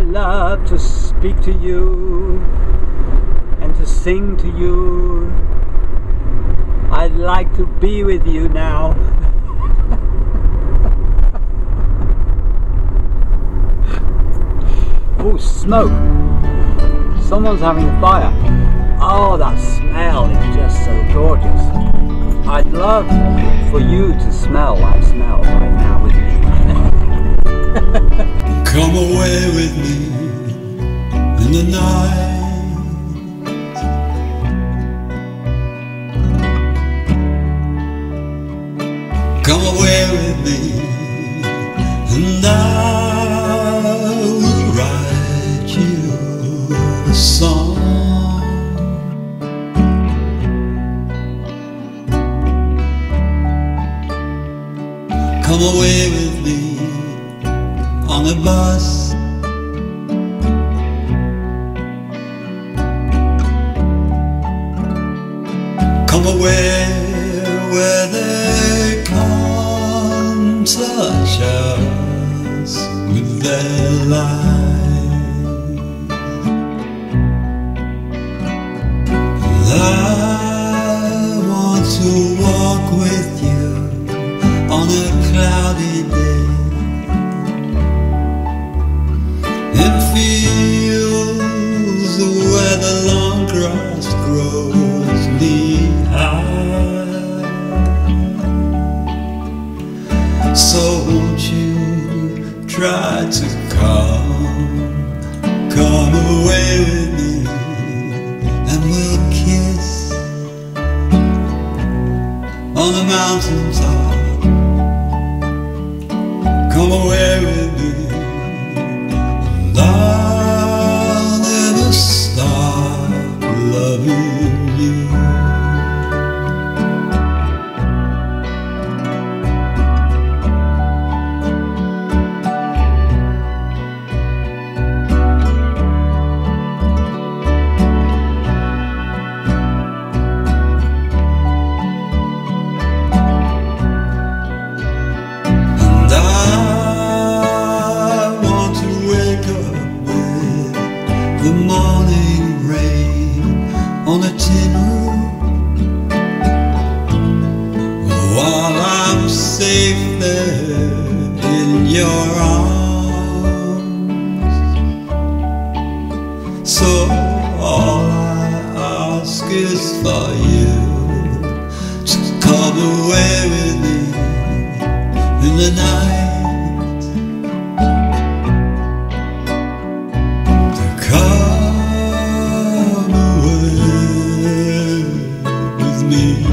love to speak to you and to sing to you. I'd like to be with you now. Oh, smoke! Someone's having a fire. Oh, that smell is just so gorgeous. I'd love for you to smell that smell right now with me. Come away with me in the night. Come away with me and I will write you a song. Come away with me on the bus. Come away where they can't touch us with their lies. I want to walk with you on a cloudy day in fields where the long grass grows knee-high. So won't you try to come away with me, and we'll kiss on the mountaintop. Come away with me, and I'll never stop loving you. The morning rain on a tin roof, while I'm safe there in your arms. So all I ask is for you to come away with me in the night. Come away with me.